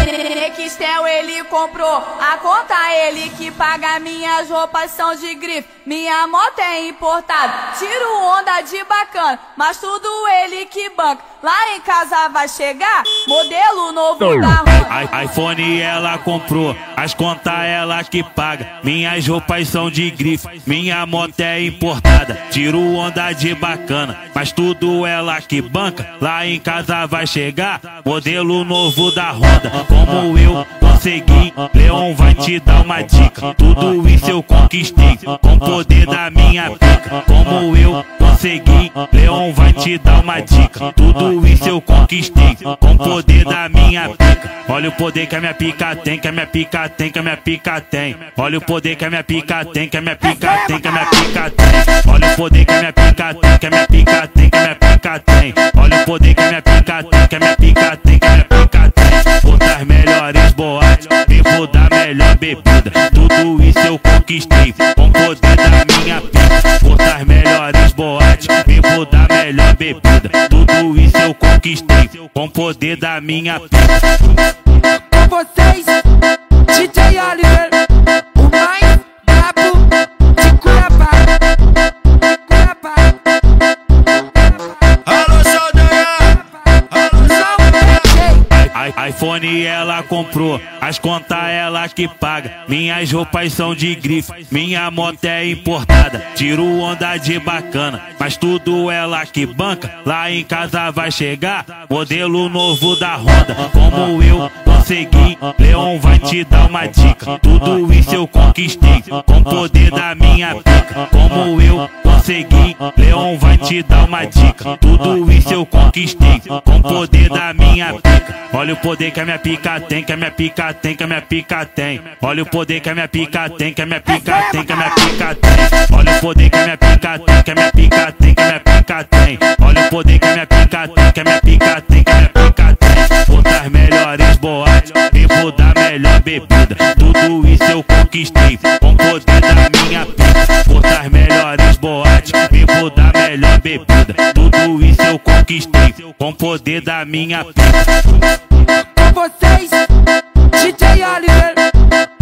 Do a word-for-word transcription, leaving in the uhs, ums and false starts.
Nextel ele comprou a conta, ele que paga. Minhas roupas são de grife, minha moto é importada. Tiro onda de bacana, mas tudo ele que banca. Lá em casa vai chegar modelo novo da Honda. iPhone ela comprou, as contas ela que paga. Minhas roupas são de grife, minha moto é importada. Tiro onda de bacana, mas tudo ela que banca. Lá em casa vai chegar modelo novo da Honda. Como eu consegui, Leon vai te dar uma dica. Tudo isso eu conquistei com o poder da minha pica. Como eu consegui, Leon vai te dar uma dica. Tudo isso eu conquistei com o poder da minha pica. Olha o poder que a minha pica tem, que a minha pica tem, que a minha pica tem. Olha o poder que a minha pica tem, que a minha pica tem, que a minha pica tem. Olha o poder que a minha pica tem, que a minha pica tem, que a minha pica tem. Olha o poder que a minha pica tem, que a minha pica tem, que a minha pica tem. Vou das melhores boates, vivo da melhor bebida. Tudo isso eu conquistei com o poder da minha pica. Vou das melhores boates, vivo da melhor bebida. Tudo isso eu conquistei com o poder da minha pica. Com vocês, D J Oliver, o mais brabo de Cuiabá. Cuiabá. Alô, Saldanha! Alô, Saldanha! iPhone ela comprou, as contas ela que paga. Minhas roupas são de grife, minha moto é importada. Tiro onda de bacana, mas tudo ela que banca. Lá em casa vai chegar modelo novo da Honda. Como eu consegui, Leon vai te dar uma dica. Tudo isso eu conquistei com o poder da minha pica. Como eu consegui, Leon vai te dar uma dica. Tudo isso eu conquistei com o poder da minha pica. Olha o poder que a minha pica tem, que a minha pica tem, que a minha pica tem. Olha o poder que a minha pica tem, que a minha pica tem, que a minha pica tem. Olha o poder que a minha pica tem, que a minha pica tem, que a minha pica tem. Olha o poder que a minha pica tem, que a minha pica tem, que a minha pica tem. Vou das melhores boates, vivo da melhor bebida. Tudo isso eu conquistei com o poder da minha pica. Vou das melhores boates, vivo da melhor bebida. Tudo isso eu conquistei com o poder da minha pica. Com vocês, D J Oliver,